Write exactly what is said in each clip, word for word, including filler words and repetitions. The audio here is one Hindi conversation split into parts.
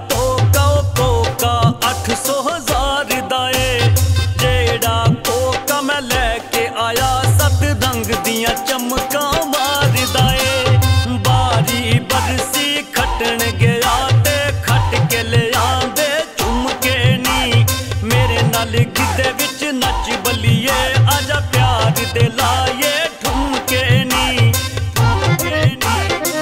कोका कोका अठ सौ हजार दाए जेड़ा कोका मैं लैके आया सत रंग दियां चमका मार दाए बारी बरसी खटन गया ते खट के ले आंदे झुमके नी मेरे नाल गिद्दे विच नच बलिए आजा प्यार दे लाए ठुमके नी ठुमके नी।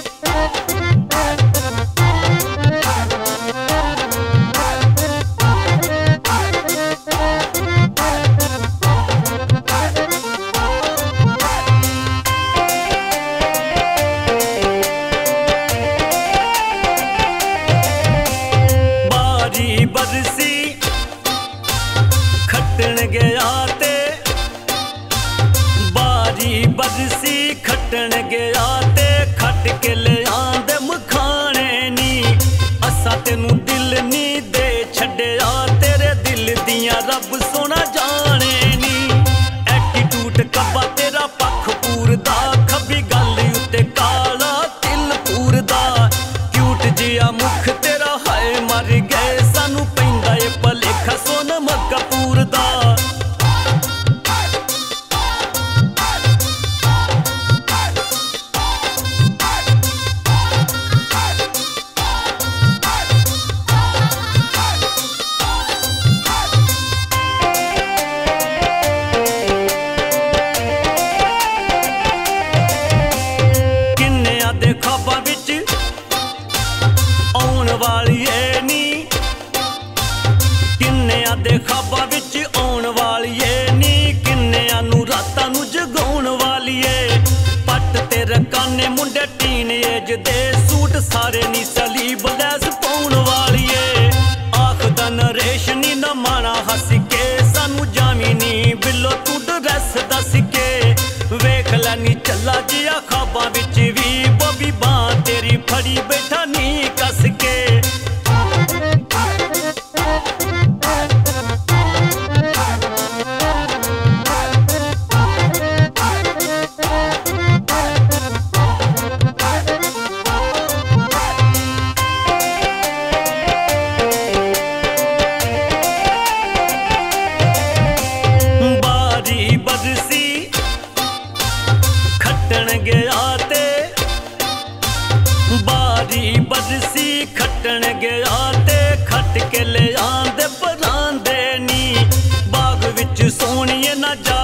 बारी बरसी खटन गया ते बारी बरसी खटन गया ते खट के ले आंदे मखाने नी असा तेनू दिल नी दे छड्या तेरे दिल दियां रब सोना जाने नी एटीट्यूड कब्बा तेरा पख पूरदा खब्बी गल उत्ते काला तिल पूरदा क्यूट जिया मुख तेरा हाय मर गए सानू पैंदा ए भलेखा सोनम कपूर दा। किन्नेयां दे ख्वाबां विच आउण वाली ए नी किन्नेयां दे ख्वाबां विच आउण वाली ए नी किन्नेयां नू रातां नू जगाउण वाली ए पट ते रकाने मुंडे टीन एज दे सूट सारे नी सलीब लैस पाउण वाली ए आखदा नरेश नी ना माना हस के सानू जामी नी बिल्लो तू ड्रैस दस के वेख लैनी चला जिया ख्वाबां विच भी बॉबी बां तेरी फड़ी बैठा नी कस के। बारी बरसी खटन गया ते बारी बरसी खटन गया ते खट के ले आंदे परांदे नी बाग विच सोहणिए ना जा